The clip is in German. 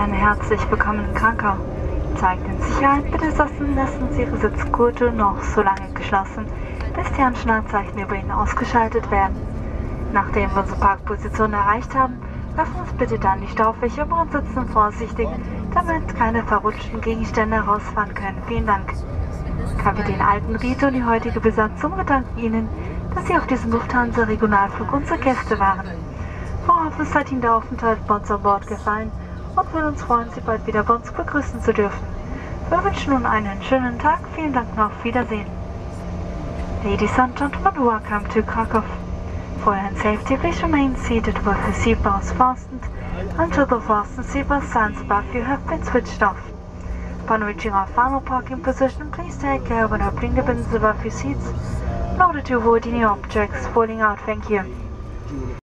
Herren, herzlich willkommen in Krakau. Zeigt in Sicherheit, bitte lassen Sie Ihre Sitzgurte noch so lange geschlossen, bis die Anschnallzeichen über Ihnen ausgeschaltet werden. Nachdem wir unsere Parkposition erreicht haben, lassen uns bitte dann die Staufwäche und sitzen vorsichtig, damit keine verrutschten Gegenstände herausfahren können. Vielen Dank. Kapitän Altenried und die heutige Besatzung bedanken Ihnen, dass Sie auf diesem Lufthansa-Regionalflug unsere Gäste waren. Voraus hat Ihnen der Aufenthalt bei uns an Bord gefallen und würden uns freuen, Sie bald wieder bei uns begrüßen zu dürfen. Wir wünschen nun einen schönen Tag. Vielen Dank und auf Wiedersehen. Ladies and gentlemen, welcome to Krakow. For your safety, please remain seated with your seatbelts fastened until the fasten seatbelt signs above you have been switched off. Upon reaching our final parking position, please take care when opening the bins above your seats in order to avoid any objects falling out. Thank you.